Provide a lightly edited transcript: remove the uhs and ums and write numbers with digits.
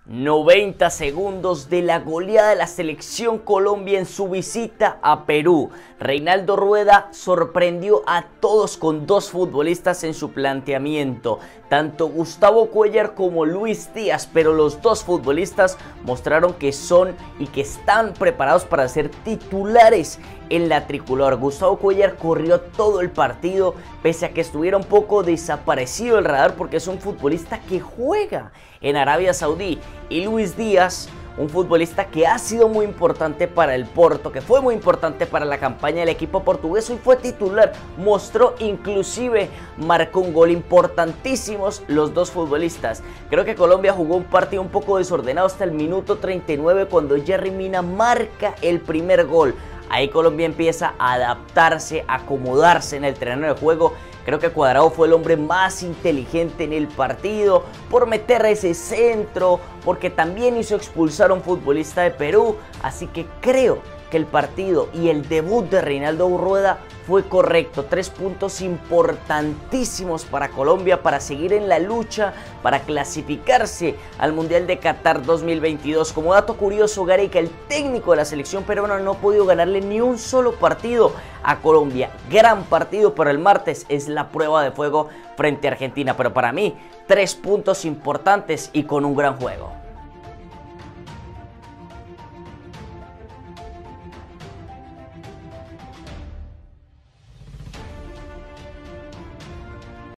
90 segundos de la goleada de la selección Colombia en su visita a Perú. Reinaldo Rueda sorprendió a todos con dos futbolistas en su planteamiento, tanto Gustavo Cuéllar como Luis Díaz, pero los dos futbolistas mostraron que son y que están preparados para ser titulares en la tricolor. Gustavo Cuéllar corrió todo el partido, pese a que estuviera un poco desaparecido el radar, porque es un futbolista que juega en Arabia Saudí, y Luis Díaz, un futbolista que ha sido muy importante para el Porto, que fue muy importante para la campaña del equipo portugués y fue titular, mostró, inclusive marcó un gol. Importantísimos los dos futbolistas. Creo que Colombia jugó un partido un poco desordenado hasta el minuto 39, cuando Yerry Mina marca el primer gol. Ahí Colombia empieza a adaptarse, a acomodarse en el terreno de juego. Creo que Cuadrado fue el hombre más inteligente en el partido por meter ese centro, porque también hizo expulsar a un futbolista de Perú. Así que creo que el partido y el debut de Reinaldo Rueda fue correcto. 3 puntos importantísimos para Colombia, para seguir en la lucha, para clasificarse al Mundial de Qatar 2022. Como dato curioso, Gareca, el técnico de la selección peruana, no ha podido ganarle ni un solo partido a Colombia. Gran partido, pero el martes es la prueba de fuego frente a Argentina. Pero para mí, 3 puntos importantes y con un gran juego.